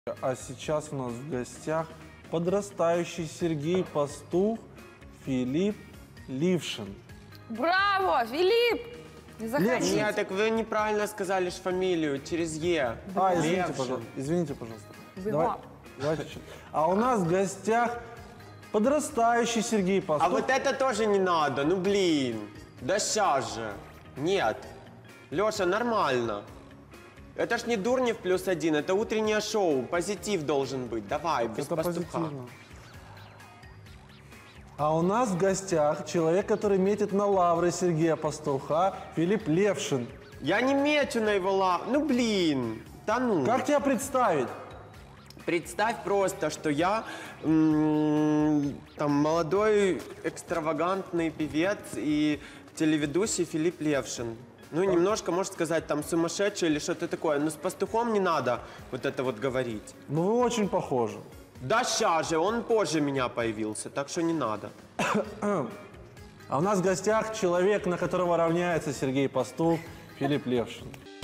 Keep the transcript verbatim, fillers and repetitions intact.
А сейчас у нас в гостях подрастающий Сергей Пастух, Филипп Лившин. Браво, Филипп! Заходи. Нет, так вы неправильно сказали ж фамилию, через Е. А, извините, Левшин. пожалуйста. Извините, пожалуйста. Бегом. Давай- давайте чуть. А у нас в гостях подрастающий Сергей Пастух. А вот это тоже не надо, ну блин. Да сейчас же. Нет. Леша, нормально. Это ж не Дурнев плюс один, это утреннее шоу. Позитив должен быть. Давай, без Это пастуха. позитивно. А у нас в гостях человек, который метит на лавры Сергея Пастуха, Филипп Левшин. Я не мечу на его лав... Ну блин. Да ну. Как тебя представить? Представь просто, что я м, там молодой экстравагантный певец и телеведущий Филипп Левшин. Ну, немножко, можно сказать, там сумасшедший или что-то такое. Но с пастухом не надо вот это вот говорить. Ну, вы очень похожи. Да ща же, он позже меня появился, так что не надо. А у нас в гостях человек, на которого равняется Сергей Пастух, Филипп Левшин.